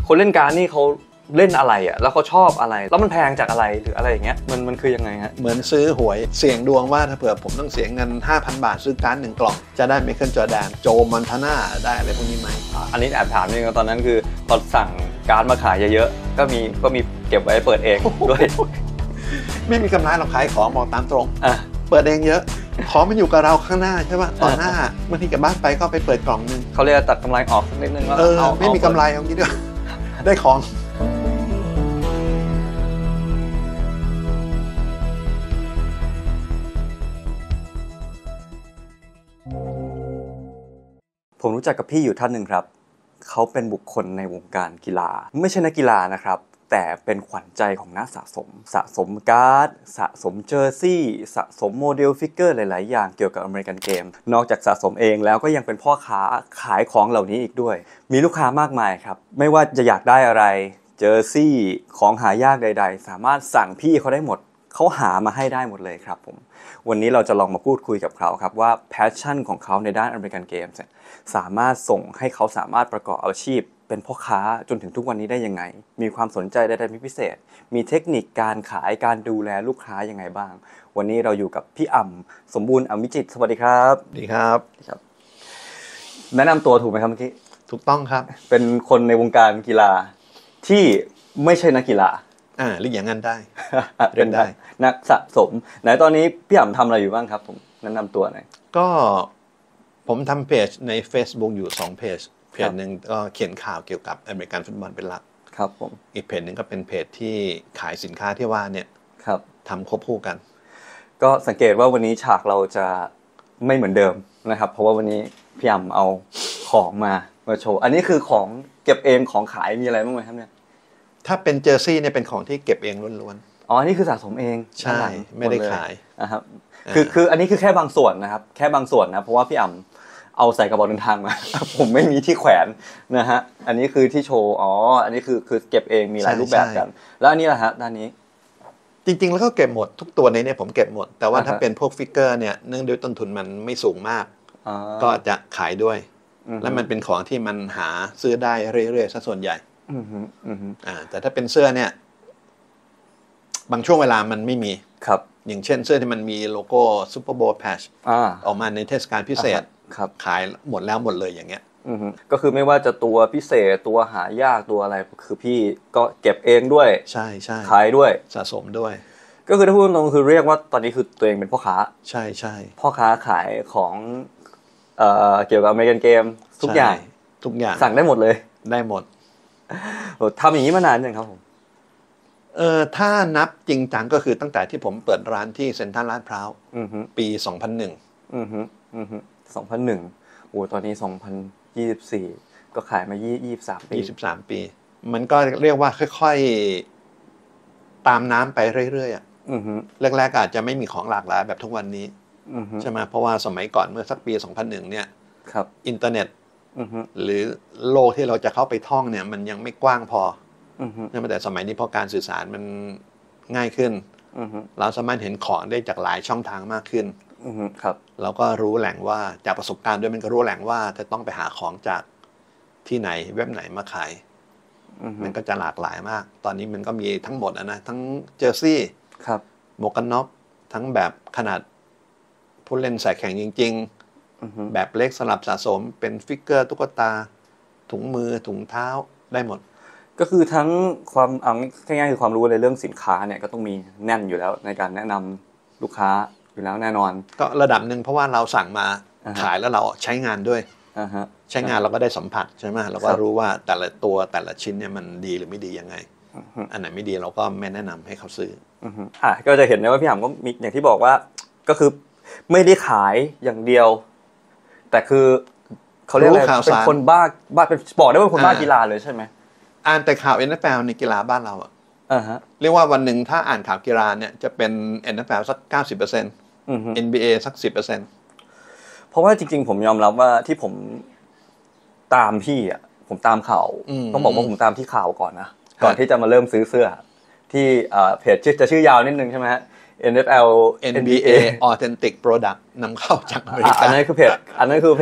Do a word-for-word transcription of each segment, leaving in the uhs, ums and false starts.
คนเล่นการ์ดนี่เขาเล่นอะไรอ่ะแล้วเขาชอบอะไรแล้วมันแพงจากอะไรหรืออะไรอย่างเงี้ยมันมันคือยังไงฮะเหมือนซื้อหวยเสี่ยงดวงว่าถ้าเผื่อผมต้องเสียเงิน ห้าพัน บาทซื้อการ์ดหนึ่งกล่องจะได้ไมเคิลจอร์แดนโจมอนทาน่าได้อะไรพวกนี้ไหมอันนี้แอบถามนิดนึงตอนนั้นคือตอนสั่งการ์ดมาขายเยอะๆก็มีก็มีเก็บไว้เปิดเองด้วยไม่มีกำไรเราขายของบอกตามตรงอ่ะเปิดเองเยอะของมันอยู่กับเราข้างหน้าใช่ป่ะต่อหน้าบางทีกลับบ้านไปก็ไปเปิดกล่องนึงเขาเรียกตัดกำไรออกนิดนึงว่าเออไม่มีกำไรเอางี้ด้วยได้ของผมรู้จักกับพี่อยู่ท่านหนึ่งครับเขาเป็นบุคคลในวงการกีฬาไม่ใช่นักกีฬานะครับแต่เป็นขวัญใจของนักสะสมสะสมการ์ดสะสมเจอร์ซี่สะสมโมเดลฟิกเกอร์หลายๆอย่างเกี่ยวกับอเมริกันเกมนอกจากสะสมเองแล้วก็ยังเป็นพ่อค้าขายของเหล่านี้อีกด้วยมีลูกค้ามากมายครับไม่ว่าจะอยากได้อะไรเจอร์ซี่ของหายากใดๆสามารถสั่งพี่เขาได้หมดเขาหามาให้ได้หมดเลยครับผมวันนี้เราจะลองมาพูดคุยกับเขาครับว่าแพชชั่นของเขาในด้านอเมริกันเกมส์สามารถส่งให้เขาสามารถประกอบอาชีพเป็นพ่อค้าจนถึงทุกวันนี้ได้ยังไงมีความสนใจใดๆพิเศษมีเทคนิคการขายการดูแลลูกค้ายังไงบ้างวันนี้เราอยู่กับพี่อ่ำสมบูรณ์อมิจิตสวัสดีครับสวัสดีครับครับแนะนำตัวถูกไหมครับเมื่อกี้ถูกต้องครับเป็นคนในวงการกีฬาที่ไม่ใช่นักกีฬาอ่าเรียกอย่างนั้นได้เรียนได้นักสะสมไหนตอนนี้พี่อ่ำทำอะไรอยู่บ้างครับผมแนะนำตัวหน่อยก็ผมทำเพจใน Facebook อยู่สองเพจเพจหนึ่งก็เขียนข่าวเกี่ยวกับอเมริกันฟุตบอลเป็นหลักครับผมอีกเพจหนึ่งก็เป็นเพจที่ขายสินค้าที่ว่าเนี่ยครับทำควบคู่กันก็สังเกตว่าวันนี้ฉากเราจะไม่เหมือนเดิมนะครับเพราะว่าวันนี้พี่อ่ำเอาของมามาโชว์อันนี้คือของเก็บเองของขายมีอะไรบ้างไหมครับเนี่ยถ้าเป็นเจอร์ซี่เนี่ยเป็นของที่เก็บเองล้วนๆอ๋อนี่คือสะสมเองใช่ไม่ได้ขายนะครับคือคืออันนี้คือแค่บางส่วนนะครับแค่บางส่วนนะเพราะว่าพี่อ่ำเอาใส่กระเป๋าเดินทางมาผมไม่มีที่แขวนนะฮะอันนี้คือที่โชว์อ๋ออันนี้คือคือเก็บเองมีหลายรูปแบบกันแล้วอันนี้ล่ะฮะด้านนี้จริงๆแล้วก็เก็บหมดทุกตัวในนี้ผมเก็บหมดแต่ว่าถ้าเป็นพวกฟิกเกอร์เนี่ยเนื่องด้วยต้นทุนมันไม่สูงมากก็จะขายด้วยและมันเป็นของที่มันหาซื้อได้เรื่อยๆซะส่วนใหญ่อ่าแต่ถ้าเป็นเสื้อเนี่ยบางช่วงเวลามันไม่มีครับอย่างเช่นเสื้อที่มันมีโลโก้ซูเปอร์โบว์แพชออกมาในเทศกาลพิเศษขายหมดแล้วหมดเลยอย่างเงี้ยก็คือไม่ว่าจะตัวพิเศษตัวหายากตัวอะไรคือพี่ก็เก็บเองด้วยใช่ใช่ขายด้วยสะสมด้วยก็คือถ้าพูดตรงคือเรียกว่าตอนนี้คือตัวเองเป็นพ่อค้าใช่ใช่พ่อค้าขายของเอ่อเกี่ยวกับอเมริกันเกมทุกอย่างทุกอย่างสั่งได้หมดเลยได้หมดทำอย่างนี้มานานยังครับผมเออถ้านับจริงจังก็คือตั้งแต่ที่ผมเปิดร้านที่เซ็นทรัลลาดพร้าวปีสองพันหนึ่งอือฮึอือฮึสองพันหนึ่งโอ้ตอนนี้สองพันยี่สิบสี่ก็ขายมายี่สิบสามปียี่สิบสามปีมันก็เรียกว่าค่อยๆตามน้ำไปเรื่อยๆอ่ะแรกๆอาจจะไม่มีของหลากหลายแบบทุกวันนี้ใช่ไหมเพราะว่าสมัยก่อนเมื่อสักปีสองพันหนึ่งเนี่ยอินเทอร์เน็ตหรือโลกที่เราจะเข้าไปท่องเนี่ยมันยังไม่กว้างพอแต่สมัยนี้พอการสื่อสารมันง่ายขึ้นเราสามารถเห็นของได้จากหลายช่องทางมากขึ้นครับเราก็รู้แหล่งว่าจากประสบการณ์ด้วยมันก็รู้แหล่งว่าจะต้องไปหาของจากที่ไหนเว็บไหนมาขายมันก็จะหลากหลายมากตอนนี้มันก็มีทั้งหมดนะทั้งเจอร์ซี่หมวกกันน็อกทั้งแบบขนาดผู้เล่นใส่แข่งจริงๆแบบเล็กสลับสะสมเป็นฟิกเกอร์ตุ๊กตาถุงมือถุงเท้าได้หมดก็คือทั้งความเอาง่ายๆคือความรู้ในเรื่องสินค้าเนี่ยก็ต้องมีแน่นอยู่แล้วในการแนะนำลูกค้าอยู่แล้วแน่นอนก็ระดับหนึ่งเพราะว่าเราสั่งมา uh-huh. ขายแล้วเราใช้งานด้วย uh-huh. ใช้งานเราก็ได้สัมผัสใช่ไหมเราก็รู้ว่าแต่ละตัวแต่ละชิ้นเนี่ยมันดีหรือไม่ดียังไง uh-huh. อันไหนไม่ดีเราก็ไม่แนะนำให้เขาซื้อ uh-huh. อ่ะก็จะเห็นนะว่าพี่หำก็มีอย่างที่บอกว่าก็คือไม่ได้ขายอย่างเดียวแต่คือเขาเรียกอะไรเป็นคนบ้าบ้าเป็นบอกได้ว่าเป็นคนบ้ากีฬาเลยใช่ไหมอ่านแต่ข่าว เอ็น เอฟ แอล ในกีฬาบ้านเราอ่ะ uh-huh. เรียกว่าวันหนึ่งถ้าอ่านข่าวกีฬาเนี่ยจะเป็น เอ็น เอฟ แอล สัก เก้าสิบเปอร์เซ็นต์ เอ็น บี เอ สัก สิบเปอร์เซ็นต์เพราะว่าจริงๆผมยอมรับว่าที่ผมตามพี่อ่ะผมตามข่าวต้องบอกว่าผมตามที่ข่าวก่อนนะก่อนที่จะมาเริ่มซื้อเสื้อที่เพจชื่อจะชื่อยาวนิดนึงใช่ไหมฮะ เอ็น เอฟ แอลเอ็น บี เอ Authentic Product นำเข้าจากอเมริกาอันนั้นคือเพจอันนั้นคือเพจ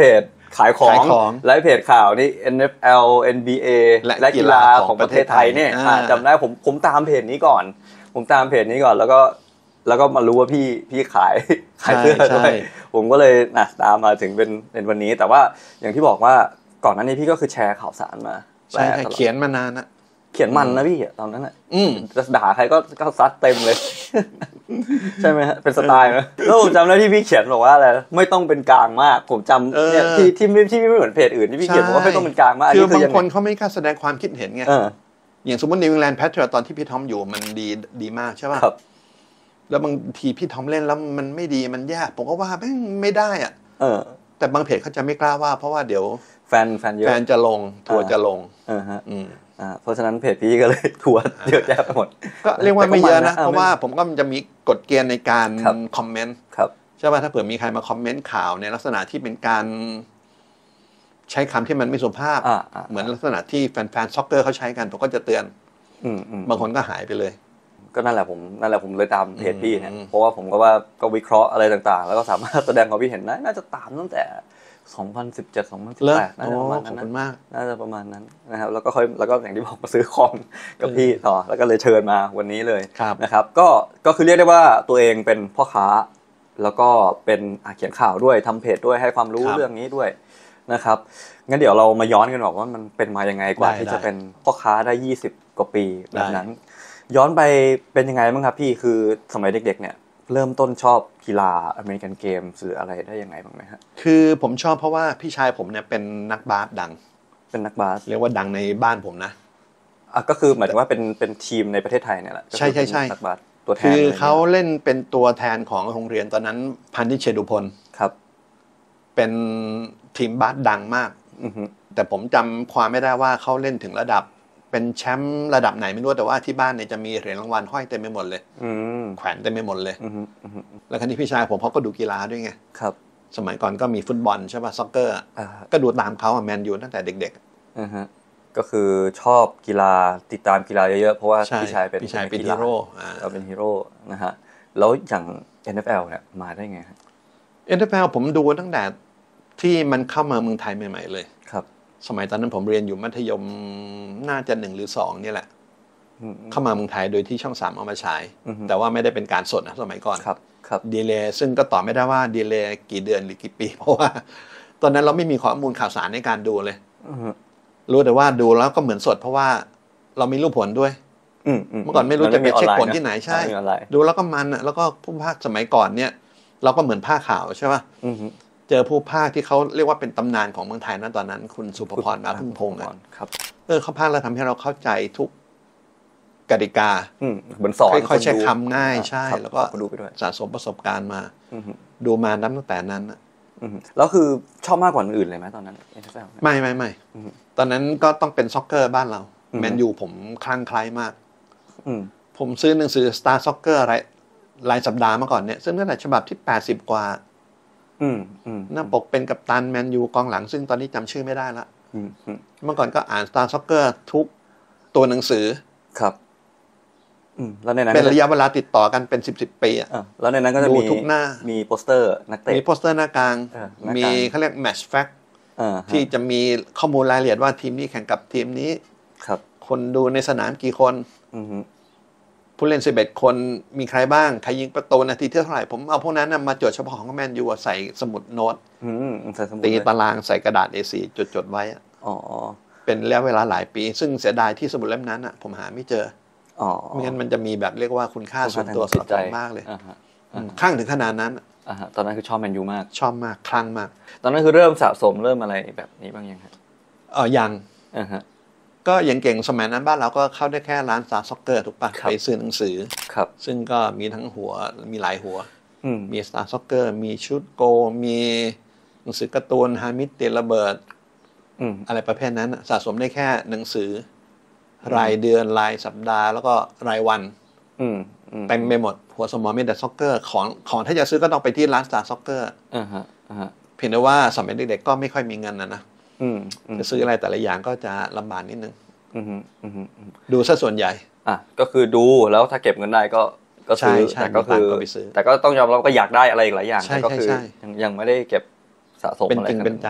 ขายของไลฟ์เพจข่าวนี่ เอ็น เอฟ แอล เอ็น บี เอ และกีฬาของประเทศไทยเนี่ยจำได้ผมผมตามเพจนี้ก่อนผมตามเพจนี้ก่อนแล้วก็แล้วก็มารู้ว่าพี่พี่ขายขายเสื้อด้วยผมก็เลยนะตามมาถึงเป็นเป็นวันนี้แต่ว่าอย่างที่บอกว่าก่อนหน้านี้พี่ก็คือแชร์ข่าวสารมาใช่เขียนมานานนะเขียนมันนะพี่ตอนนั้นน่ะจะด่าใครก็ก็ซัดเต็มเลยใช่ไหมฮะเป็นสไตล์นะแล้วผมจำได้ที่พี่เขียนบอกว่าอะไรไม่ต้องเป็นกลางมากผมจำเนี่ยที่ที่ที่ไม่เหมือนเพจอื่นที่พี่เขียนบอกว่าไม่ต้องเป็นกลางมากคือบางคนเขาไม่กล้าแสดงความคิดเห็นไงอย่างสมมตินิวซีแลนด์แพทริอตตอนที่พี่ทอมอยู่มันดีดีมากใช่ป่ะแล้วบางทีพี่ทอมเล่นแล้วมันไม่ดีมันแย่ผมก็ว่าแม่งไม่ได้อ่ะแต่บางเพจเขาจะไม่กล้าว่าเพราะว่าเดี๋ยวแฟนแฟนเยอะแฟนจะลงทัวร์จะลงอ่าฮะอ่าเพราะฉะนั้นเพจพี่ก็เลยทัวร์เยอะแยะไปหมดก็เรียกว่าไม่เยอะนะเพราะว่าผมก็มันจะมีกฎเกณฑ์ในการคอมเมนต์ใช่ป่ะถ้าเผื่อมีใครมาคอมเมนต์ข่าวในลักษณะที่เป็นการใช้คำที่มันไม่สุภาพเหมือนลักษณะที่แฟนๆซ็อกเกอร์เขาใช้กันผมก็จะเตือนบางคนก็หายไปเลยก็นั่นแหละผมนั่นแหละผมเลยตามเพจพี่เนี่ยเพราะว่าผมก็ว่าก็วิเคราะห์อะไรต่างๆแล้วก็สามารถแสดงความคิดเห็นได้น่าจะตามตั้งแต่สองพันสิบเจ็ด สองพันสิบแปดน่าจะประมาณนั้นนะน่าจะประมาณนั้นนะครับแล้วก็ค่อยแล้วก็อย่างที่บอกมาซื้อคอมกับพี่ต่อแล้วก็เลยเชิญมาวันนี้เลยนะครับก็ก็คือเรียกได้ว่าตัวเองเป็นพ่อค้าแล้วก็เป็นเขียนข่าวด้วยทำเพจด้วยให้ความรู้เรื่องนี้ด้วยนะครับงั้นเดี๋ยวเรามาย้อนกันบอกว่ามันเป็นมายังไงกว่าที่จะเป็นพ่อค้าได้ยี่สิบกว่าปีแบบนั้นย้อนไปเป็นยังไงบ้างครับพี่คือสมัยเด็กๆเนี่ยเริ่มต้นชอบกีฬาอเมริกันเกมหรืออะไรได้ยังไงบ้างไหมฮะคือผมชอบเพราะว่าพี่ชายผมเนี่ยเป็นนักบาสดังเป็นนักบาสเรียกว่าดังในบ้านผมนะอ่ะก็คือหมายถึงว่าเป็นเป็นทีมในประเทศไทยเนี่ยแหละใช่ใช่ใช่นักบาสตัวแทนคือเขาเล่นเป็นตัวแทนของโรงเรียนตอนนั้นพันธิเชดุพลครับเป็นทีมบาสดังมากแต่ผมจำความไม่ได้ว่าเขาเล่นถึงระดับเป็นแชมป์ระดับไหนไม่รู้แต่ว่าที่บ้านเนี่ยจะมีเหรียญรางวัลห้อยเต็มไปหมดเลยแขวนเต็มไปหมดเลยแล้วคราวนี้พี่ชายผมเขาก็ดูกีฬาด้วยไงครับสมัยก่อนก็มีฟุตบอลใช่ป่ะซ็อกเกอร์ก็ดูตามเขาอะแมนยูตั้งแต่เด็กๆอือฮะก็คือชอบกีฬาติดตามกีฬาเยอะๆเพราะว่าพี่ชายเป็นพี่ชายเป็นฮีโร่เราเป็นฮีโร่นะฮะแล้วอย่าง เอ็น เอฟ แอล เนี่ยมาได้ไงฮะเอ็น เอฟ แอล ผมดูตั้งแต่ที่มันเข้ามาเมืองไทยใหม่ๆเลยครับสมัยตอนนั้นผมเรียนอยู่มัธยมน่าจะหนึ่งหรือสองนี่แหละเข้ามาเมืองไทยโดยที่ช่องสามเอามาฉายแต่ว่าไม่ได้เป็นการสดนะสมัยก่อนครับครับดีเลย์ซึ่งก็ตอบไม่ได้ว่าดีเลย์กี่เดือนหรือกี่ปีเพราะว่าตอนนั้นเราไม่มีข้อมูลข่าวสารในการดูเลยรู้แต่ว่าดูแล้วก็เหมือนสดเพราะว่าเรามีรูปผลด้วยเมื่อก่อนไม่รู้จะไปเช็คผลที่ไหนใช่ดูแล้วก็มันอ่ะแล้วก็ผู้พากย์สมัยก่อนเนี่ยเราก็เหมือนภาคข่าวใช่ป่ะเจอผู้พากย์ที่เขาเรียกว่าเป็นตำนานของเมืองไทยนะตอนนั้นคุณสุภพร มาพึ่งพงศ์ครับเออเขาพากย์แล้วทำให้เราเข้าใจทุกกติกาเหมือนสอนค่อยๆใช้คำง่ายใช่แล้วก็ดูไปด้วยสะสมประสบการณ์มาดูมานับตั้งแต่นั้นแล้วคือชอบมากกว่าอื่นเลยไหมตอนนั้นไม่ไม่ไม่ตอนนั้นก็ต้องเป็นซ็อกเกอร์บ้านเราแมนยูผมคลั่งไคล้มากผมซื้อหนังสือ Star Soccer รายรายสัปดาห์มาก่อนเนี่ยซึ่งตั้งแต่ฉบับที่แปดสิบกว่าหน้าปกเป็นกัปตันแมนยูกองหลังซึ่งตอนนี้จำชื่อไม่ได้ละเมื่อก่อนก็อ่าน Star Soccer ทุกตัวหนังสือครับแล้วในนั้นเป็นระยะเวลาติดต่อกันเป็นสิบสิบปีอ่ะแล้วในนั้นก็จะมีทุกหน้ามีโปสเตอร์นักเตะมีโปสเตอร์หน้ากลางมีเขาเรียก Match Fact ที่จะมีข้อมูลรายละเอียดว่าทีมนี้แข่งกับทีมนี้ครับคนดูในสนามกี่คนผู้เล่นสิบเอ็ดคนมีใครบ้างใครยิงประตูนาทีเท่าไหร่ผมเอาพวกนั้นมาจดเฉพาะของแมนยูใส่สมุดโน้ตตีตารางใส่กระดาษ เอ โฟร์ จดๆไว้อ๋อเป็นระยะเวลาหลายปีซึ่งเสียดายที่สมุดเล่มนั้นผมหาไม่เจออ๋อไม่งั้นมันจะมีแบบเรียกว่าคุณค่าส่วนตัวสำหรับผมมากเลยคลั่งถึงขนาดนั้นอ่าฮะตอนนั้นคือชอบแมนยูมากชอบมากคลั่งมากตอนนั้นคือเริ่มสะสมเริ่มอะไรแบบนี้บ้างยังครับเออยังอ่าฮะก็อย่างเก่งสมัยนั้นบ้านเราก็เข้าได้แค่ร้านสตาร์ซ็อกเกอร์ถูกปะไปซื้อหนังสือครับซึ่งก็มีทั้งหัวมีหลายหัวมีสตาร์ซ็อกเกอร์มีชุดโกมีหนังสือการ์ตูนฮามิดเตระเบิดอะไรประเภทนั้นสะสมได้แค่หนังสือรายเดือนรายสัปดาห์แล้วก็รายวันเต็มไปหมดหัวสมองมีแต่ซ็อกเกอร์ของของถ้าจะซื้อก็ต้องไปที่ร้านสตาร์ซ็อกเกอร์เพียงแต่ว่าสมัยเด็กๆก็ไม่ค่อยมีเงินนะนะจะซื้ออะไรแต่ละอย่างก็จะลำบากนิดนึงดูซะส่วนใหญ่อ่ะก็คือดูแล้วถ้าเก็บเงินได้ก็ก็ซื้อแต่ก็คือแต่ก็ต้องยอมรับก็อยากได้อะไรอีกหลายอย่างแต่ก็คือยังยังไม่ได้เก็บสะสมอะไรเป็นจริงเป็นจัง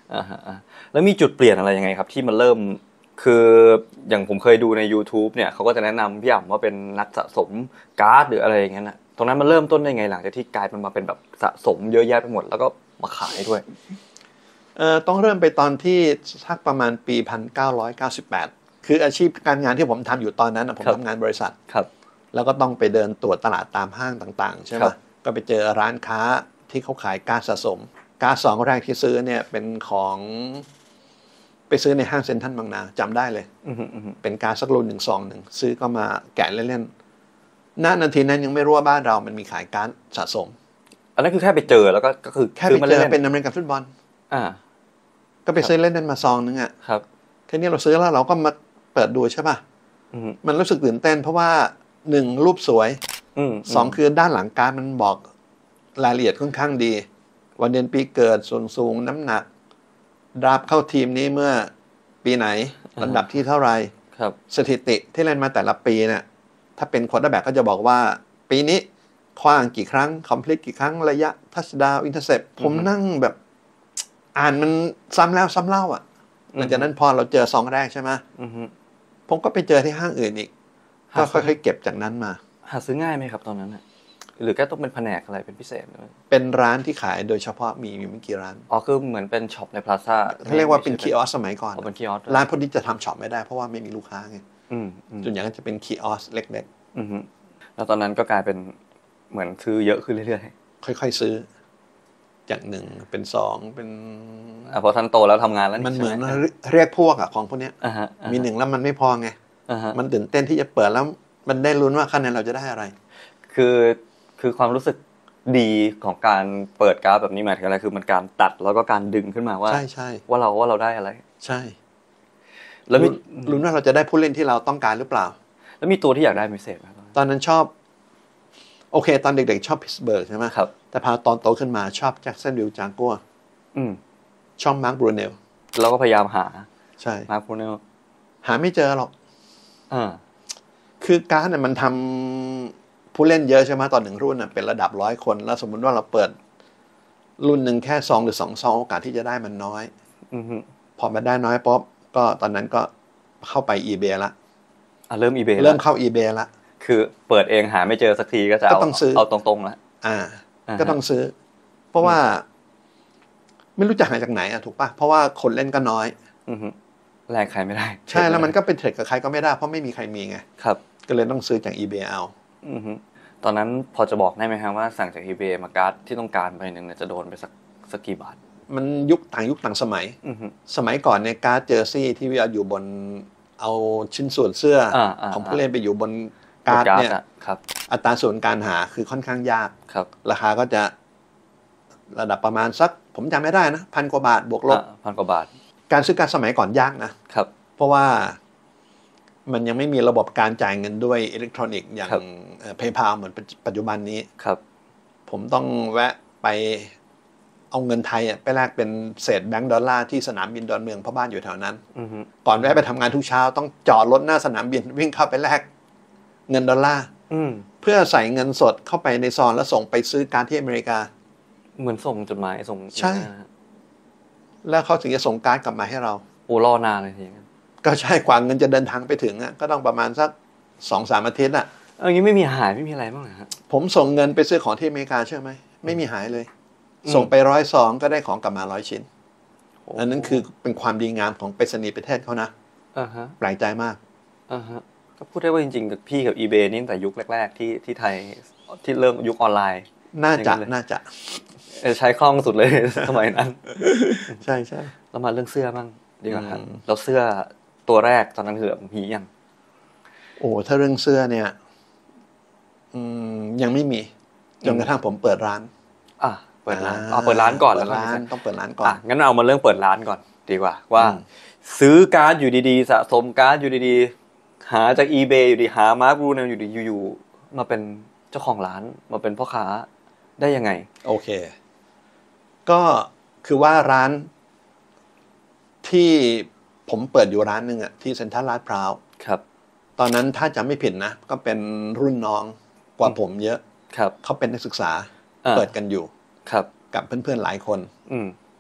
อ่าฮะอ่าแล้วมีจุดเปลี่ยนอะไรยังไงครับที่มันเริ่มคืออย่างผมเคยดูใน YouTube เนี่ยเขาก็จะแนะนำพี่อ่ำว่าเป็นนักสะสมการ์ดหรืออะไรอย่างเงี้ยนะตรงนั้นมันเริ่มต้นได้ไงหลังจากที่กลายเป็นมาเป็นแบบสะสมเยอะแยะไปหมดแล้วก็มาขายด้วยเอ่อต้องเริ่มไปตอนที่สักประมาณปีหนึ่งพันเก้าร้อยเก้าสิบแปดคืออาชีพการงานที่ผมทำอยู่ตอนนั้นนะผมทำงานบริษัทครับแล้วก็ต้องไปเดินตรวจตลาดตามห้างต่างๆใช่ไหมก็ไปเจอร้านค้าที่เขาขายการ์ดสะสมการ์ดสองแรกที่ซื้อเนี่ยเป็นของไปซื้อในห้างเซ็นทรัลบางนาจำได้เลยเป็นการ์ดสักรุ่นหนึ่งซองหนึ่งซื้อก็มาแกะเล่นๆณนาทีนั้นยังไม่รู้ว่าบ้านเรามันมีขายการ์ดสะสมอันนั้นคือแค่ไปเจอแล้วก็ก็คือแค่ไปเจอเป็นอเมริกันฟุตบอลอ่าก็ไปซื้อเล่นๆมาซองนึงอ่ะครับทีนี้เราซื้อแล้วเราก็มาเปิดดูใช่ป่ะมันรู้สึกตื่นเต้นเพราะว่าหนึ่งรูปสวยสองคือด้านหลังการ์ดมันบอกรายละเอียดค่อนข้างดีวันเดือนปีเกิดส่วนสูงน้ำหนักรับเข้าทีมนี้เมื่อปีไหนลำดับที่เท่าไรสถิติที่เล่นมาแต่ละปีเนี่ยถ้าเป็นควอเตอร์แบ็กก็จะบอกว่าปีนี้คว้างกี่ครั้งคอมพลีทกี่ครั้งระยะทัชดาวน์อินเตอร์เซปผมนั่งแบบอ่านมันซ้ำแล้วซ้ำเล่าอ่ะหลังจากนั้นพอเราเจอซองแรกใช่ไหมผมก็ไปเจอที่ห้างอื่นอีกก็ค่อยๆเก็บจากนั้นมาหาซื้อง่ายไหมครับตอนนั้นอ่ะหรือแค่ต้องเป็นแผนกอะไรเป็นพิเศษเป็นร้านที่ขายโดยเฉพาะมีมีไม่กี่ร้านอ๋อคือเหมือนเป็นช็อปในพลาซ่าเขาเรียกว่าเป็นคีออสสมัยก่อนเป็นคีออสร้านพวกนี้จะทำช็อปไม่ได้เพราะว่าไม่มีลูกค้าไงส่วนใหญ่ก็จะเป็นคีออสเล็กๆแล้วตอนนั้นก็กลายเป็นเหมือนซื้อเยอะขึ้นเรื่อยๆค่อยๆซื้อจากหนึ่งเป็นสองเป็นอ่ะพอท่านโตแล้วทำงานแล้วมันเหมือนเรียกพวกอะของพวกนี้มีหนึ่งแล้วมันไม่พอไงมันตื่นเต้นที่จะเปิดแล้วมันได้ลุ้นว่าคะแนนเราจะได้อะไรคือคือความรู้สึกดีของการเปิดการ์ดแบบนี้หมายถึงอะไรคือมันการตัดแล้วก็การดึงขึ้นมาว่าใช่ใช่ว่าเราว่าเราได้อะไรใช่แล้วมีลุ้นว่าเราจะได้ผู้เล่นที่เราต้องการหรือเปล่าแล้วมีตัวที่อยากได้พิเศษไหมตอนนั้นชอบโอเคตอนเด็กๆชอบพิตต์สเบิร์กใช่ไหมครับแต่พอตอนโตขึ้นมาชอบแจ็คสันวิลจากัวชอบมาร์คบรูเนลเราก็พยายามหาใช่มาร์คบรูเนลหาไม่เจอหรอกอ่าคือการ์ดเนี่ยมันทำผู้เล่นเยอะใช่ไหมตอนหนึ่งรุ่นเป็นระดับร้อยคนแล้วสมมติว่าเราเปิดรุ่นหนึ่งแค่ซองหรือสองซองโอกาสที่จะได้มันน้อยพอมาได้น้อยป๊อบก็ตอนนั้นก็เข้าไป eBay ละอ่ะเริ่ม eBay เริ่มเข้า eBay ละคือเปิดเองหาไม่เจอสักทีก็จะเอาเอาตรงๆละอ่าก็ต้องซื้อเพราะว่าไม่รู้จะหาจากไหนอ่ะถูกป่ะเพราะว่าคนเล่นก็น้อยแลกใครไม่ได้ใช่แล้วมันก็เป็นเทรดกับใครก็ไม่ได้เพราะไม่มีใครมีไงครับก็เลยต้องซื้อจาก eBay เอาตอนนั้นพอจะบอกได้ไหมครับว่าสั่งจาก eBay มาการ์ดที่ต้องการไปหนึ่งเนี่ยจะโดนไปสักสักกี่บาทมันยุคต่างยุคต่างสมัยสมัยก่อนเนี่ยการ์ดเจอร์ซี่ที่ว่าอยู่บนเอาชิ้นส่วนเสื้อของผู้เล่นไปอยู่บนการ์ดเนี่ยอัตราส่วนการหาคือค่อนข้างยากราคาก็จะระดับประมาณสักผมจำไม่ได้นะพันกว่าบาทบวกลบพันกว่าบาทการซื้อการสมัยก่อนยากนะครับเพราะว่ามันยังไม่มีระบบการจ่ายเงินด้วยอิเล็กทรอนิกส์อย่าง PayPal เหมือนปัจจุบันนี้ครับผมต้องแวะไปเอาเงินไทยไปแลกเป็นเศษแบงก์ดอลลาร์ที่สนามบินดอนเมืองเพราะบ้านอยู่แถวนั้นก่อนแวะไปทำงานทุกเช้าต้องจอดรถหน้าสนามบินวิ่งเข้าไปแลกเงินดอลลาร์เพื่อใส่เงินสดเข้าไปในซองแล้วส่งไปซื้อการที่อเมริกาเหมือนส่งจดหมายส่งใช่แล้วเขาถึงจะส่งการ์ดกลับมาให้เราโอ้รอนานเลยทีนี้ก็ใช่กว่าเงินจะเดินทางไปถึงอ่ะก็ต้องประมาณสักสองสามอาทิตย์อ่ะเอองี้ไม่มีหายไม่มีอะไรบ้างเหรอครับผมส่งเงินไปซื้อของที่อเมริกาเชื่อไหมไม่มีหายเลยส่งไปร้อยซองก็ได้ของกลับมาร้อยชิ้นอันนั้นคือเป็นความดีงามของไปรษณีย์ประเทศเขานะอ่าฮะแปลกใจมากอ่าฮะก็พูดได้ว่าจริงๆกับพี่กับ eBay นี่ตั้งแต่ยุคแรกๆที่ที่ไทยที่เริ่มยุคออนไลน์น่าจะน่าจะใช้คล่องสุดเลยสมัยนั้นใช่ใช่แล้วมาเรื่องเสื้อบ้างดีกว่าครับเราเสื้อตัวแรกตอนนั้นคือมียังโอ้ถ้าเรื่องเสื้อเนี่ยอืมยังไม่มีจนกระทั่งผมเปิดร้านอ่ะเปิดร้านอ๋อเปิดร้านก่อนแล้วร้านต้องเปิดร้านก่อนอ่ะงั้นเอามาเรื่องเปิดร้านก่อนดีกว่าว่าซื้อการ์ดอยู่ดีๆสะสมการ์ดอยู่ดีๆหาจาก eBay อยู่ดีหามาร์คบรูเนลอยู่ดีอยู่ๆมาเป็นเจ้าของร้านมาเป็นพ่อค้าได้ยังไงโอเคก็คือว่าร้านที่ผมเปิดอยู่ร้านหนึ่งอ่ะที่เซ็นทรัลลาดพร้าวครับตอนนั้นถ้าจำไม่ผิดนะก็เป็นรุ่นน้องกว่าผมเยอะครับเขาเป็นนักศึกษาเปิดกันอยู่ครับกับเพื่อนๆหลายคนอืม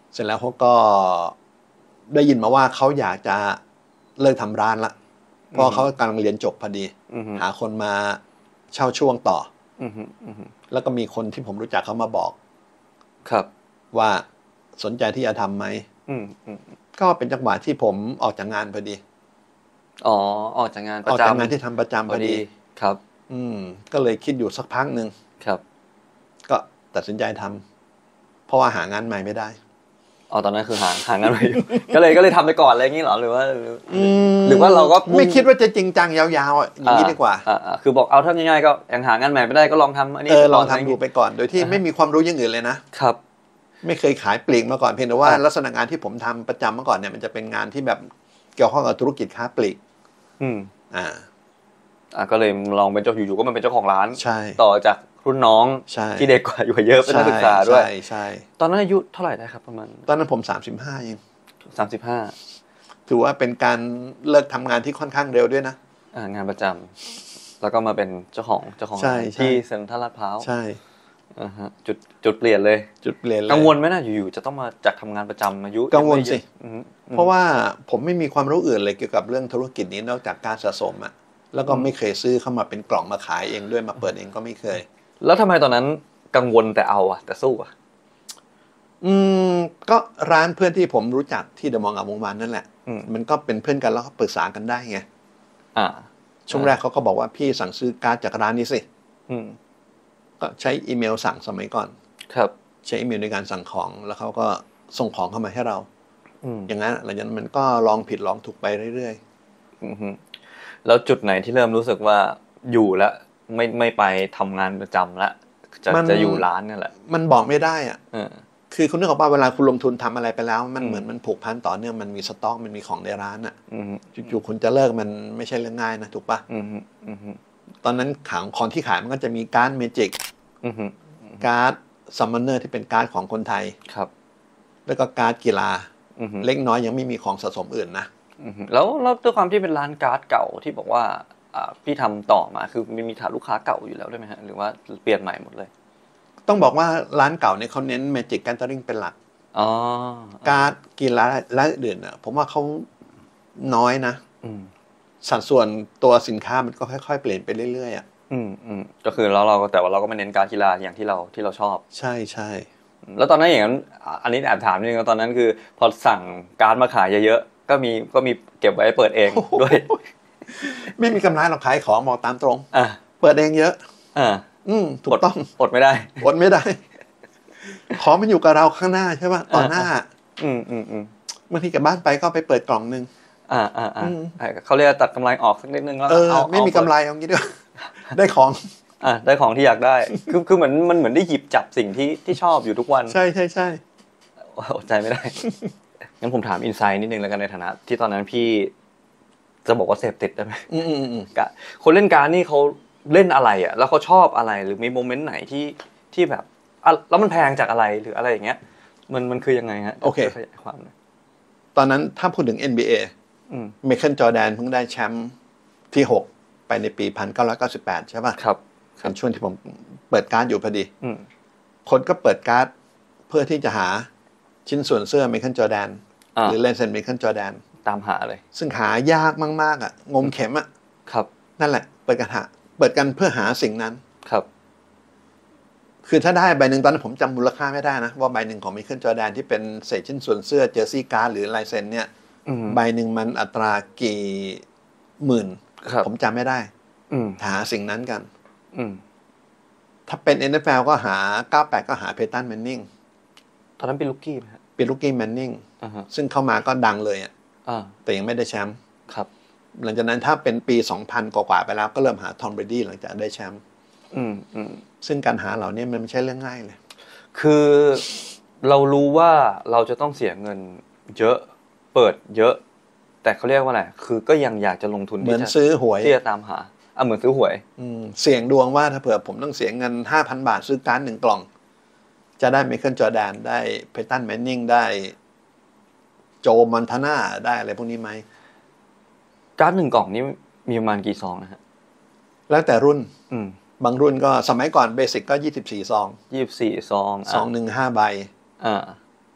เสร็จแล้วเขาก็ได้ยินมาว่าเขาอยากจะเลิกทำร้านละเพราะเขากำลังเรียนจบพอดีหาคนมาเช่าช่วงต่อแล้วก็มีคนที่ผมรู้จักเขามาบอกครับว่าสนใจที่จะทำไหมก็เป็นจังหวะที่ผมออกจากงานพอดีอ๋อออกจากงานประจำออกจากงานที่ทำประจำพอดีครับอืมก็เลยคิดอยู่สักพักหนึ่งครับก็ตัดสินใจทำเพราะว่าหางานใหม่ไม่ได้อ๋อตอนนั้นคือหาหางานใหม่อยู่ก็เลยก็เลยทำไปก่อนอะไรอย่างนี้เหรอหรือว่าหรือว่าเราก็ไม่คิดว่าจะจริงจังยาวๆอย่างนี้ดีกว่าอ่าคือบอกเอาถ้าง่ายๆก็ยังหางานใหม่ไม่ได้ก็ลองทำอันนี้เออลองทำดูไปก่อนโดยที่ไม่มีความรู้อย่างอื่นเลยนะครับไม่เคยขายปลีกมาก่อนเพียงแต่ว่าลักษณะงานที่ผมทำประจำเมื่อก่อนเนี่ยมันจะเป็นงานที่แบบเกี่ยวข้องกับธุรกิจค้าปลีกอืมอ่าอ่าก็เลยลองเป็นเจ้าอยู่ๆก็มันเป็นเจ้าของร้านใช่ต่อจากรุ่นน้องที่เด็กกว่าอยู่เยอะเป็นนักศึกษาด้วยใช่ใช่ตอนนั้นอายุเท่าไหร่ได้ครับประมาณตอนนั้นผมสามสิบห้าเองสามสิบห้าถือว่าเป็นการเลิกทำงานที่ค่อนข้างเร็วด้วยนะอ่างานประจำแล้วก็มาเป็นเจ้าของเจ้าของที่เซ็นทรัลลาดพร้าวใช่อ่าฮะจุดจุดเปลี่ยนเลยจุดเปลี่ยนเลยกังวลไหมนะอยู่ๆจะต้องมาจากทำงานประจำอายุกังวลสิเพราะว่าผมไม่มีความรู้อื่นเลยเกี่ยวกับเรื่องธุรกิจนี้นอกจากการสะสมอ่ะแล้วก็ไม่เคยซื้อเข้ามาเป็นกล่องมาขายเองด้วยมาเปิดเองก็ไม่เคยแล้วทำไมตอนนั้นกังวลแต่เอาอะแต่สู้อะอืมก็ร้านเพื่อนที่ผมรู้จักที่เดอะมอลล์งามวงวานนั่นแหละมันก็เป็นเพื่อนกันแล้วก็ปรึกษากันได้ไงอ่าช่วงแรกเขาก็บอกว่าพี่สั่งซื้อการ์ดจากร้านนี้สิก็ใช้อีเมลสั่งสมัยก่อนครับใช้อีเมลในการสั่งของแล้วเขาก็ส่งของเข้ามาให้เราอย่างนั้นหลังจากนั้นมันก็ลองผิดลองถูกไปเรื่อยๆแล้วจุดไหนที่เริ่มรู้สึกว่าอยู่แล้วไม่ไม่ไปทำงานประจำแล้วจะจะอยู่ร้านนี่แหละมันบอกไม่ได้อ่ะคือคุณนึกออกป่ะเวลาคุณลงทุนทำอะไรไปแล้วมันเหมือนมันผูกพันต่อเนื่องมันมีสต็อกมันมีของในร้านอ่ะจู่ๆคุณจะเลิกมันไม่ใช่เรื่องง่ายนะถูกป่ะตอนนั้นขายของที่ขายมันก็จะมีการ์ดเมจิกการ์ดซัมมอนเนอร์ที่เป็นการ์ดของคนไทยครับแล้วก็การ์ดกีฬาเล็กน้อยยังไม่มีของสะสมอื่นนะแล้วแล้วด้วยความที่เป็นร้านการ์ดเก่าที่บอกว่าพี่ทำต่อมาคือมีมีฐานลูกค้าเก่าอยู่แล้วด้วยไหมฮะหรือว่าเปลี่ยนใหม่หมดเลยต้องบอกว่าร้านเก่าเนี่ยเขาเน้น Magic Gathering เป็นหลักอ๋อการ์ดกีฬาและอื่นอ่ะผมว่าเขาน้อยนะสัดส่วนตัวสินค้ามันก็ค่อยๆเปลี่ยนไปเรื่อยๆอ่ะอืมอืมก็คือเราเราแต่ว่าเราก็ไม่เน้นการกีฬาอย่างที่เราที่เราชอบใช่ใช่แล้วตอนนั้นอย่างนั้นอันนี้แอบถามนิดนึงตอนนั้นคือพอสั่งการ์ดมาขายเยอะๆก็มีก็มีเก็บไว้เปิดเองด้วยไม่มีกำไรเราขายของบอกตามตรงอ่ะเปิดเองเยอะอ่าอืมถูกต้องอดไม่ได้อดไม่ได้ของมันอยู่กับเราข้างหน้าใช่ป่ะต่อหน้าอืมอืมอืมบางทีกลับบ้านไปก็ไปเปิดกล่องนึงอ่าอ่าอ่าเขาเรียกตัดกำไรออกสักนิดนึงแล้วเอาไม่มีกำไรเอางี้ด้วยได้ของอ่าได้ของที่อยากได้คือคือเหมือนมันเหมือนได้หยิบจับสิ่งที่ที่ชอบอยู่ทุกวันใช่ใช่ใช่อดใจไม่ได้งั้นผมถามอินไซด์นิดนึงแล้วกันในฐานะที่ตอนนั้นพี่จะบอกว่าเสพติดได้ไหมอืมอืมอืมคนเล่นการ์ดนี่เขาเล่นอะไรอ่ะแล้วเขาชอบอะไรหรือมีโมเมนต์ไหนที่ที่แบบแล้วมันแพงจากอะไรหรืออะไรอย่างเงี้ยมันมันคือยังไงฮะโอเคขยายความหน่อยตอนนั้นถ้าพูดถึง เอ็น บี เออืมไมเคิลจอร์แดนเพิ่งได้แชมป์ที่หกไปในปีหนึ่งพันเก้าร้อยเก้าสิบแปดใช่ป่ะครับเป็นช่วงที่ผมเปิดการ์ดอยู่พอดีอืมคนก็เปิดการ์ดเพื่อที่จะหาชิ้นส่วนเสื้อไมเคิลจอร์แดนหรือเลนเซนไมเคิลจอร์แดนตามหาเลยซึ่งหายากมากๆอ่ะงมเข็มอ่ะครับนั่นแหละเปิดกันหาเปิดกันเพื่อหาสิ่งนั้นครับคือถ้าได้ใบหนึ่งตอนนั้นผมจำมูลค่าไม่ได้นะว่าใบหนึ่งของไมเคิลจอร์แดนที่เป็นเศษชิ้นส่วนเสื้อเจอร์ซี่การ์ดหรือลายเซ็นเนี่ยใบหนึ่งมันอัตรากี่หมื่นผมจำไม่ได้หาสิ่งนั้นกันถ้าเป็น เอ็น เอฟ แอล ก็หาเก้าสิบแปดก็หาเพตันแมนนิงตอนนั้นเป็นลูกกี้มั้ยฮะเป็นลูกกี้แมนนิงซึ่งเข้ามาก็ดังเลยอ่ะแต่ยังไม่ได้แชมป์ครับหลังจากนั้นถ้าเป็นปีสองพันกว่าๆไปแล้วก็เริ่มหาทอมเบรดี้หลังจากได้แชมป์อืมอืมซึ่งการหาเหล่านี้มันไม่ใช่เรื่องง่ายเลยคือเรารู้ว่าเราจะต้องเสียเงินเยอะเปิดเยอะแต่เขาเรียกว่าอะไรคือก็ยังอยากจะลงทุนเหมือนซื้อหวยที่จะตามหาอ่ะเหมือนซื้อหวยอืมเสี่ยงดวงว่าถ้าเผื่อผมต้องเสียเงิน ห้าพัน บาทซื้อการ์ดหนึ่งกล่องจะได้ไมเคิลจอร์แดนได้เพตันแมนนิงได้โจมอนทาน่าได้อะไรพวกนี้ไหมการ์ดหนึ่งกล่องนี้มีประมาณกี่ซองนะฮะแล้วแต่รุ่นอืมบางรุ่นก็สมัยก่อนเบสิกก็ยี่สิบสี่ซองยี่สิบสี่ซองซองหนึ่งห้าใบอ่า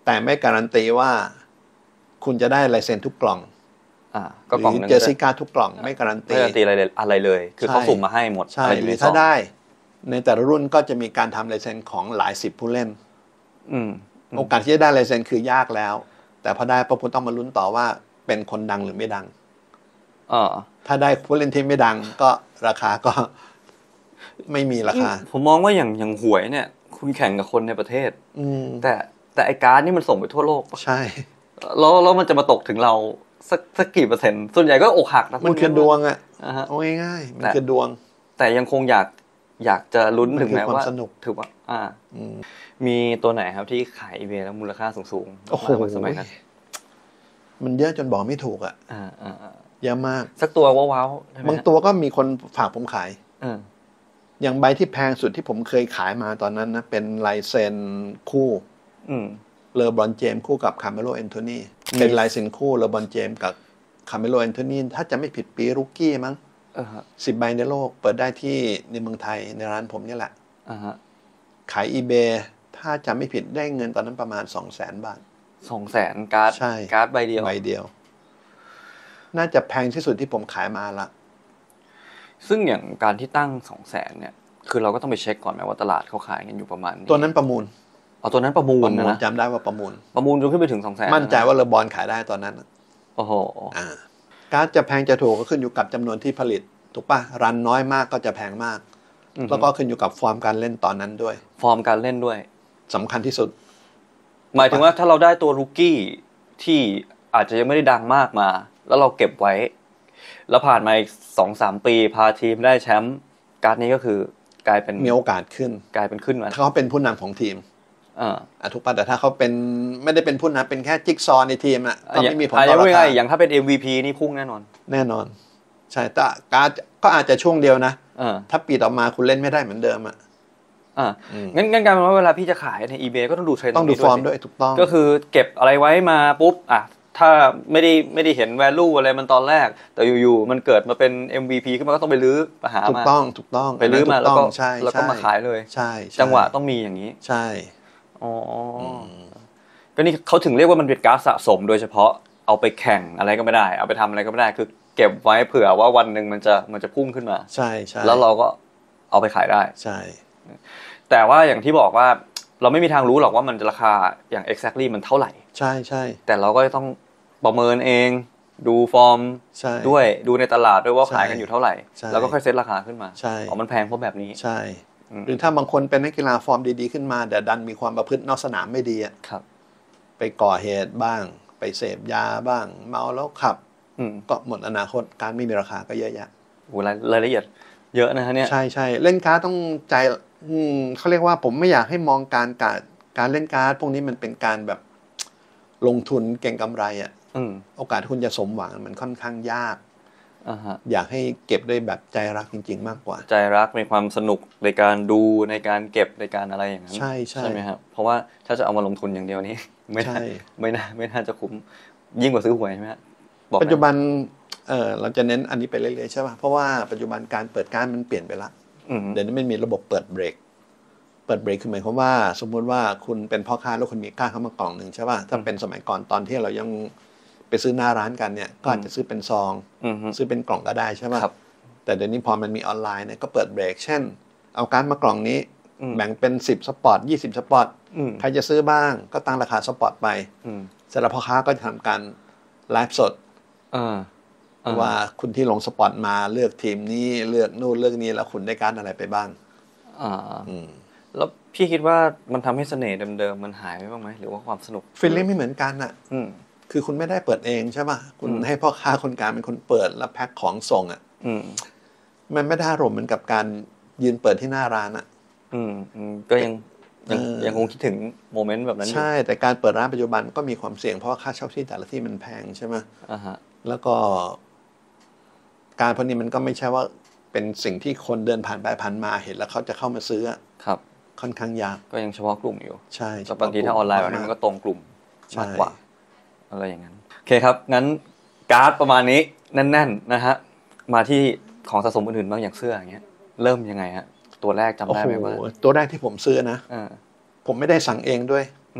แต่ไม่การันตีว่าคุณจะได้ลายเซ็นทุกกล่องอ่าก็กล่องนึงเจอซิก้าทุกกล่องไม่การันตีไม่การันตีอะไรอะไรเลยคือเขาสุ่มมาให้หมดใช่หรือถ้าได้ในแต่ละรุ่นก็จะมีการทำลายเซ็นของหลายสิบผู้เล่นโอกาสที่จะได้ลายเซ็นคือยากแล้วแต่พอได้ปุ๊บคุณต้องมาลุ้นต่อว่าเป็นคนดังหรือไม่ดังถ้าได้ผู้เล่นที่ไม่ดังก็ราคาก็ไม่มีราคาผมมองว่าอย่างอย่างหวยเนี่ยคุณแข่งกับคนในประเทศแต่แต่ไอ้การ์ดนี่มันส่งไปทั่วโลกใช่แล้วแล้วมันจะมาตกถึงเราสักสักกี่เปอร์เซ็นต์ส่วนใหญ่ก็อกหักนะมันคือดวงอ่ะเอาง่ายๆมันคือดวงแต่ยังคงอยากอยากจะลุ้นถึงแม้ว่าถือว่าอ่ามีตัวไหนครับที่ขายอีเบแล้วมูลค่าสูงๆโอ้โหสมัยนั้นมันเยอะจนบอกไม่ถูกอ่ะเยอะมากสักตัวว้าวๆบางตัวก็มีคนฝากผมขายอย่างใบที่แพงสุดที่ผมเคยขายมาตอนนั้นนะเป็นลายเซ็นคู่เลอบรอนเจมส์คู่กับคาร์เมโลแอนโทนีเป็นลายเซ็นคู่เลอบรอนเจมส์กับคาร์เมโลแอนโทนีถ้าจะไม่ผิดปีรุกกี้มั้งสิบใบในโลกเปิดได้ที่ในเมืองไทยในร้านผมนี่แหละขายอีเบถ้าจะไม่ผิดได้เงินตอนนั้นประมาณสองแสนบาทสองแสนการ์ดใช่การ์ดใบเดียวใบเดียวน่าจะแพงที่สุดที่ผมขายมาละซึ่งอย่างการที่ตั้งสองแสนเนี่ยคือเราก็ต้องไปเช็คก่อนไหมว่าตลาดเขาขายกันอยู่ประมาณตัวนั้นประมูลเอาตัวนั้นประมูลนะจำได้ว่าประมูลประมูลจนขึ้นไปถึงสองแสนมั่นใจว่าเลอบอลขายได้ตอนนั้นโอ้โหอ่าการ์ดจะแพงจะถูกก็ขึ้นอยู่กับจำนวนที่ผลิตถูกป่ะรันน้อยมากก็จะแพงมากแล้วก็ขึ้นอยู่กับฟอร์มการเล่นตอนนั้นด้วยฟอร์มการเล่นด้วยสำคัญที่สุดหมายถึงว่าถ้าเราได้ตัวรุกกี้ที่อาจจะยังไม่ได้ดังมากมาแล้วเราเก็บไว้แล้วผ่านมาอีก สองถึงสาม ปีพาทีมได้แชมป์การ์ดนี้ก็คือกลายเป็นมีโอกาสขึ้นกลายเป็นขึ้นมาถ้าเขาเป็นผู้นำของทีมอ่าถูกป่ะแต่ถ้าเขาเป็นไม่ได้เป็นผู้นำเป็นแค่จิ๊กซอว์ในทีมอ่ะก็ไม่มีผลต่อราคาอย่างถ้าเป็น เอ็ม วี พี นี่พุ่งแน่นอนแน่นอนใช่แต่การ์ดก็อาจจะช่วงเดียวนะถ้าปีต่อมาคุณเล่นไม่ได้เหมือนเดิมอ่ะอ่างั้นงั้นกลายเป็นว่าเวลาพี่จะขายใน eBay ก็ต้องดูเทรนด์ต้องดูฟอร์มด้วยถูกต้องก็คือเก็บอะไรไว้มาปุ๊บอ่ะถ้าไม่ได้ไม่ได้เห็น value อะไรมันตอนแรกแต่อยู่ๆมันเกิดมาเป็น เอ็ม วี พี ขึ้นมาก็ต้องไปรื้อมาหามาถูกต้องถูกต้องไปรื้อมาแล้วก็แล้วก็มาขายเลยใช่จังหวะต้องมีอย่างนี้ใช่อ๋อก็นี่เขาถึงเรียกว่ามันเป็นการ์ดสะสมโดยเฉพาะเอาไปแข่งอะไรก็ไม่ได้เอาไปทำอะไรก็ไม่ได้คือเก็บไว้เผื่อว่าวันหนึ่งมันจะมันจะพุ่งขึ้นมาใช่ใช่แล้วเราก็เอาไปขายได้ใช่แต่ว่าอย่างที่บอกว่าเราไม่มีทางรู้หรอกว่ามันจะราคาอย่าง exactly มันเท่าไหร่ใช่ใช่แต่เราก็ต้องประเมินเองดูฟอร์มด้วยดูในตลาดด้วยว่าขายกันอยู่เท่าไหร่แล้วก็ค่อยเซตราคาขึ้นมาอ๋อมันแพงเพราะแบบนี้ใช่หรือถ้าบางคนเป็นนักกีฬาฟอร์มดีๆขึ้นมาแต่ดันมีความประพฤตินอกสนามไม่ดีอ่ะไปก่อเหตุบ้างไปเสพยาบ้างเมาแล้วขับก็หมดอนาคตการไม่มีราคาก็เยอะแยะโอ้รายละเอียดเยอะนะฮะเนี่ยใช่ใช่เล่นการ์ดต้องใจเขาเรียกว่าผมไม่อยากให้มองการการการเล่นการ์ดพวกนี้มันเป็นการแบบลงทุนเก่งกำไรอ่ะโอกาสคุณจะสมหวังมันค่อนข้างยากอยากให้เก็บด้วยแบบใจรักจริงๆมากกว่าใจรักมีความสนุกในการดูในการเก็บในการอะไรอย่างนั้นใช่ใช่ใช่ไหมครับเพราะว่าถ้าจะเอามาลงทุนอย่างเดียวนี้ไม่ได้ไม่น่าไม่น่าจะคุ้มยิ่งกว่าซื้อหวยใช่ไหมครับปัจจุบันเออเราจะเน้นอันนี้ไปเรื่อยๆใช่ป่ะเพราะว่าปัจจุบันการเปิดการมันเปลี่ยนไปละเดี๋ยวนี้ไม่มีระบบเปิดเบรกเปิดเบรกคือหมายความว่าสมมุติว่าคุณเป็นพ่อค้าแล้วคุณมีก้านเข้ามากล่องหนึ่งใช่ป่ะถ้าเป็นสมัยก่อนตอนที่เรายังไปซื้อหน้าร้านกันเนี่ยก็อาจจะซื้อเป็นซองซื้อเป็นกล่องก็ได้ใช่ป่ะแต่เดี๋ยวนี้พอมันมีออนไลน์เนี่ยก็เปิดเบรกเช่นเอาการ์ดมากล่องนี้แบ่งเป็นสิบสปอตยี่สิบสปอตใครจะซื้อบ้างก็ตั้งราคาสปอตไปเสร็จแล้วพ่อค้าก็จะทำการไลฟ์สดว่าคุณที่ลงสปอตมาเลือกทีมนี้เลือกนู่นเลือกนี้แล้วคุณได้การ์ดอะไรไปบ้างแล้วพี่คิดว่ามันทำให้เสน่ห์เดิมๆมันหายไปบ้างไหมหรือว่าความสนุกฟีลลิ่งไม่เหมือนกันอ่ะคือคุณไม่ได้เปิดเองใช่ป่ะคุณให้พ่อค้าคนกลางเป็นคนเปิดแล้วแพ็คของส่งอ่ะมันไม่ได้อารมณ์เหมือนกับการยืนเปิดที่หน้าร้านอ่ะก็ยังยังยังคงคิดถึงโมเมนต์แบบนั้นอยู่ใช่แต่การเปิดร้านปัจจุบันก็มีความเสี่ยงเพราะค่าเช่าที่แต่ละที่มันแพงใช่ไหมแล้วก็การพวกนี้มันก็ไม่ใช่ว่าเป็นสิ่งที่คนเดินผ่านไปผ่านมาเห็นแล้วเขาจะเข้ามาซื้อครับค่อนข้างยากก็ยังเฉพาะกลุ่มอยู่ใช่แต่บางทีถ้าออนไลน์แบบนี้มันก็ตรงกลุ่มมากกว่าอะไรอย่างนั้นโอเคครับงั้นการ์ดประมาณนี้แน่นๆนะฮะมาที่ของสะสมอื่นๆบางอย่างเสื้ออย่างเงี้ยเริ่มยังไงฮะตัวแรกจำได้ไหมว่าตัวแรกที่ผมซื้อนะผมไม่ได้สั่งเองด้วยจ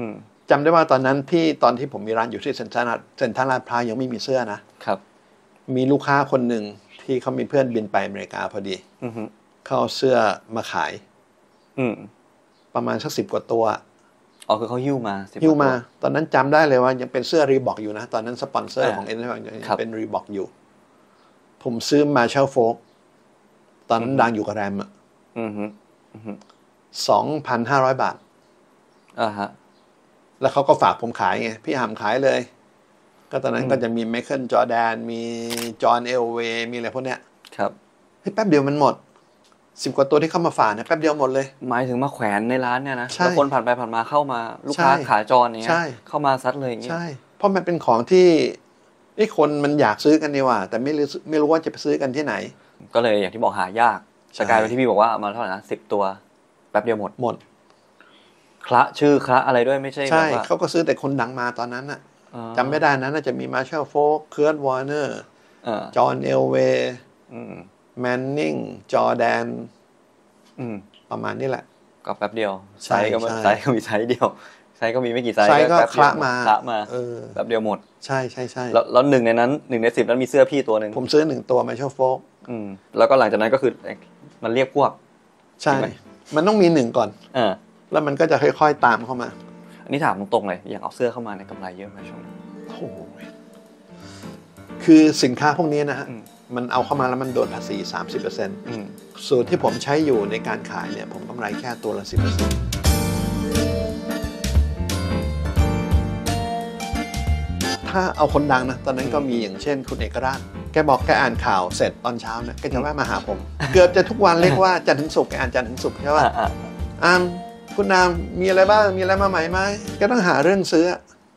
จำได้ว่าตอนนั้นพี่ตอนที่ผมมีร้านอยู่ที่เซ็นทรัลเซ็นทรัลลาดพร้าวยังไม่มีเสื้อนะครับมีลูกค้าคนหนึ่งที่เขามีเพื่อนบินไปอเมริกาพอดีเขาเอาเสื้อมาขาย อืมประมาณสักสิบกว่าตัวอ๋อคือเขาหิ้วมาหิ้วมาตอนนั้นจำได้เลยว่ายังเป็นเสื้อรีบอกอยู่นะตอนนั้นสปอนเซอร์ของเอ็นยังเป็นรีบอกอยู่ผมซื้อมาเชลโฟกตอนนั้นดังอยู่กับแรมอ่ะสองพันห้าร้อยบาทอ่าฮะแล้วเขาก็ฝากผมขายไงพี่หำขายเลยก็ตอนนั้นก็จะมีไมเคิลจอร์แดนมีจอห์นเอลเวย์มีอะไรพวกเนี้ยครับเฮ้ยแป๊บเดียวมันหมดสิบกว่าตัวที่เข้ามาฝากเนี่ยแป๊บเดียวหมดเลยหมายถึงมาแขวนในร้านเนี่ยนะแล้วคนผ่านไปผ่านมาเข้ามาลูกค้าขาจรเนี่ยเข้ามาซัดเลยอย่างเงี้ยใช่เพราะมันเป็นของที่นี่คนมันอยากซื้อกันนี่ว่าแต่ไม่รู้ไม่รู้ว่าจะไปซื้อกันที่ไหนก็เลยอย่างที่บอกหายากสกายเป็นที่พี่บอกว่ามาเท่าไหร่นะสิบตัวแป๊บเดียวหมดหมดคละชื่อคละอะไรด้วยไม่ใช่ใช่เขาก็ซื้อแต่คนดังมาตอนนั้นน่ะจำไม่ได้นะน่าจะมีมาร์แชลโฟกเคิร์ตวอร์เนอร์จอห์นเอลเวย์แมนนิงจอร์แดนประมาณนี้แหละก็แป๊บเดียวไซส์ก็ไซส์ก็มีไซส์เดียวไซส์ก็มีไม่กี่ไซส์ไซส์ก็คละมาคละมาแป๊บเดียวหมดใช่ใช่ใช่แล้วแล้วหนึ่งในนั้นหนึ่งในสิบนั้นมีเสื้อพี่ตัวหนึ่งผมซื้อหนึ่งตัวมาร์แชลโฟกแล้วก็หลังจากนั้นก็คือมันเรียกพวกใช่มันต้องมีหนึ่งก่อนแล้วมันก็จะค่อยๆตามเข้ามาอันนี้ถามตรงๆเลยอย่างเอาเสื้อเข้ามาในกำไรเยอะไหมช่วงนี้โอ้โหคือสินค้าพวกนี้นะฮะมันเอาเข้ามาแล้วมันโดนภาษี สามสิบเปอร์เซ็นต์ ส่วนที่ผมใช้อยู่ในการขายเนี่ยผมกำไรแค่ตัวละ สิบเปอร์เซ็นต์ ถ้าเอาคนดังนะตอนนั้นก็มีอย่างเช่นคุณเอกราชแกบอกแกอ่านข่าวเสร็จตอนเช้าเนี่ยแกจะแวะมาหาผมเกือบจะทุกวันเรียกว่าจันทร์ถึงศุกร์แกอ่านจันทร์ถึงศุกร์ใช่ป่ะอ่านคุณนามมีอะไรบ้างมีอะไรมาใหม่ไหมแกต้องหาเรื่องซื้อ